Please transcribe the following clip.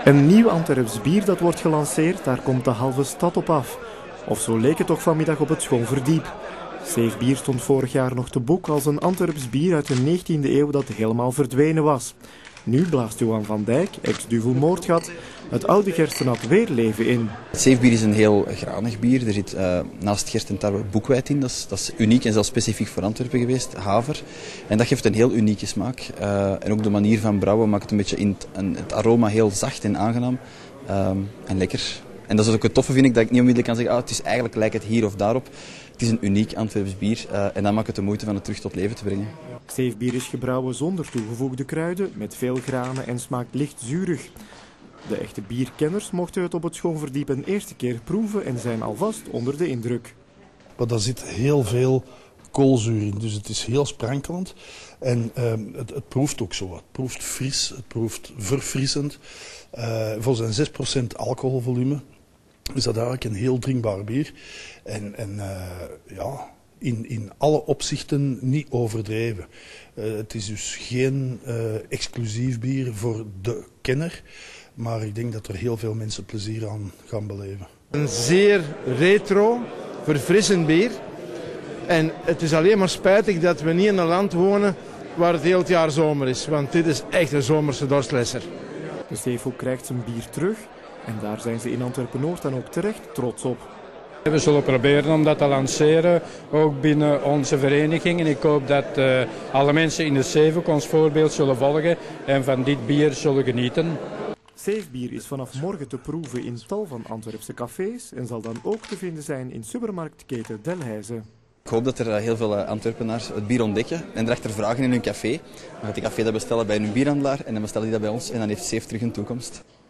Een nieuw Antwerps bier dat wordt gelanceerd, daar komt de halve stad op af. Of zo leek het toch vanmiddag op het Schoonverdiep. Safe Bier stond vorig jaar nog te boek als een Antwerps bier uit de 19e eeuw dat helemaal verdwenen was. Nu blaast Johan van Dijk, ex-duvel Moordgat, het oude gerstenat weer leven in. Het Safe Bier is een heel granig bier. Er zit naast gerst en tarwe boekweit in. Dat is uniek en zelfs specifiek voor Antwerpen geweest, haver. En dat geeft een heel unieke smaak. En ook de manier van brouwen maakt het een beetje het aroma heel zacht en aangenaam en lekker. En dat is ook het toffe, vind ik, dat ik niet onmiddellijk kan zeggen, het is eigenlijk lijkt het hier of daarop. Het is een uniek Antwerps bier en dat maakt het de moeite van het terug tot leven te brengen. Safe Bier is gebrouwen zonder toegevoegde kruiden, met veel granen en smaakt licht zuurig. De echte bierkenners mochten het op het Schoonverdiep een eerste keer proeven en zijn alvast onder de indruk. Maar daar zit heel veel koolzuur in, dus het is heel sprankelend. En het proeft ook zo. Het proeft fris, het proeft verfrissend. Voor zijn 6% alcoholvolume is dat eigenlijk een heel drinkbaar bier. En in alle opzichten niet overdreven. Het is dus geen exclusief bier voor de kenner. Maar ik denk dat er heel veel mensen plezier aan gaan beleven. Een zeer retro, verfrissend bier. En het is alleen maar spijtig dat we niet in een land wonen waar het heel het jaar zomer is. Want dit is echt een zomerse dorstlesser. De Sefo krijgt zijn bier terug en daar zijn ze in Antwerpen-Noord dan ook terecht trots op. We zullen proberen om dat te lanceren, ook binnen onze vereniging. En ik hoop dat alle mensen in de Sefo ons voorbeeld zullen volgen en van dit bier zullen genieten. Safe Bier is vanaf morgen te proeven in tal van Antwerpse cafés en zal dan ook te vinden zijn in supermarktketen Delhaize. Ik hoop dat er heel veel Antwerpenaars het bier ontdekken en erachter vragen in hun café. Dan gaat die café dat bestellen bij hun bierhandelaar en dan bestellen die dat bij ons en dan heeft Safe terug een toekomst.